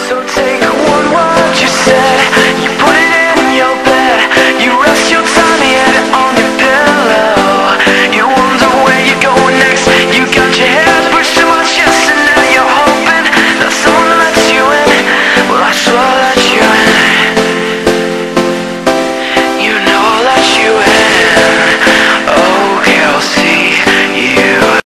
So take one word you said, you put it in your bed, you rest your tiny head on your pillow. You wonder where you're going next, you got your head pushed to my chest, and now you're hoping that someone lets you in. Well, I swear I'll let you in. You know I'll let you in. Oh, Kelsey, you.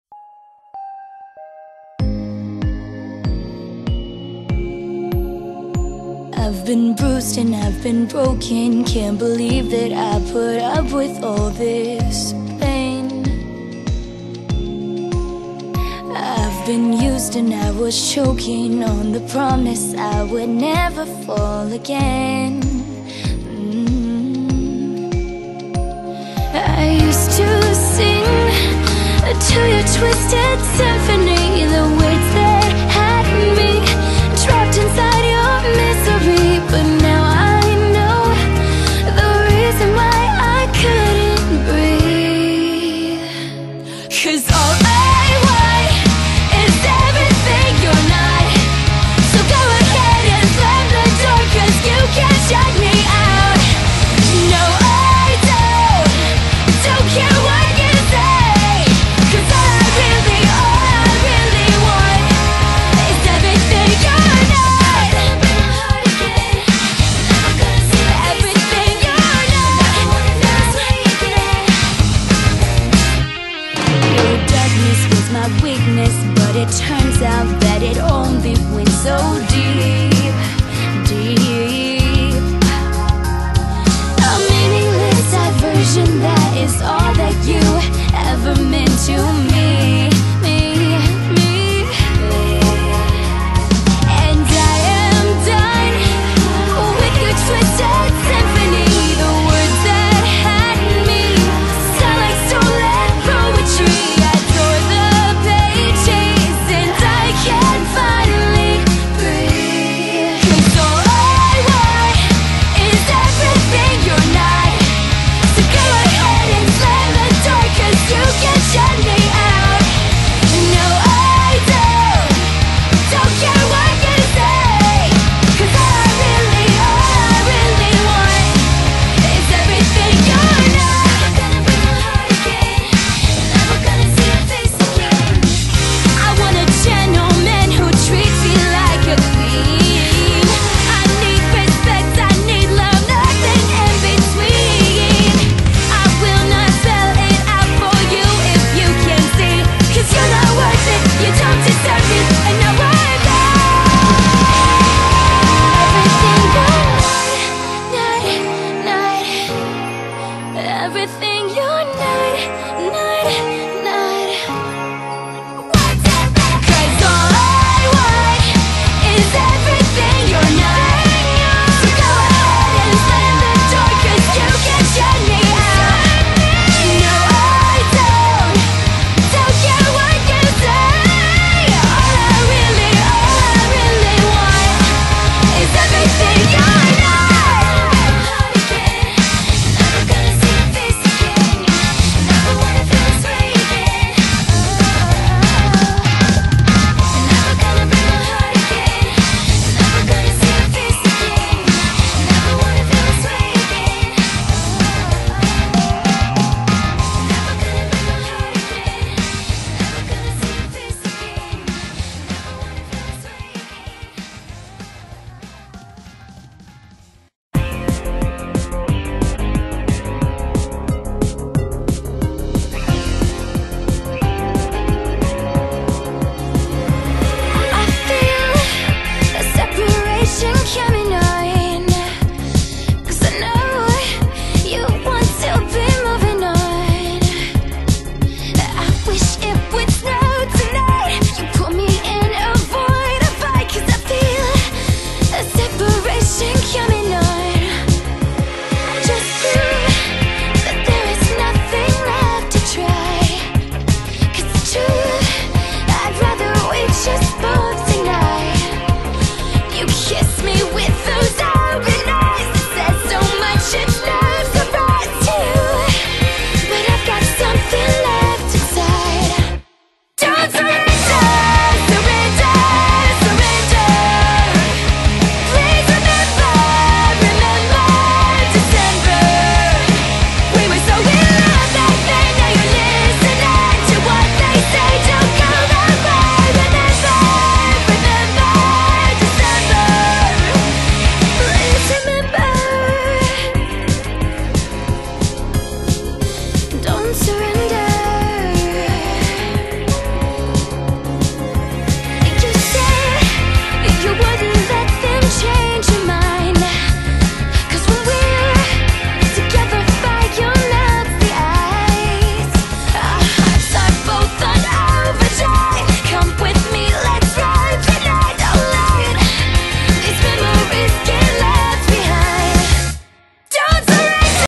I've been bruised and I've been broken. Can't believe that I put up with all this pain. I've been used and I was choking on the promise I would never fall again. I used to sing to your twisted symphony, the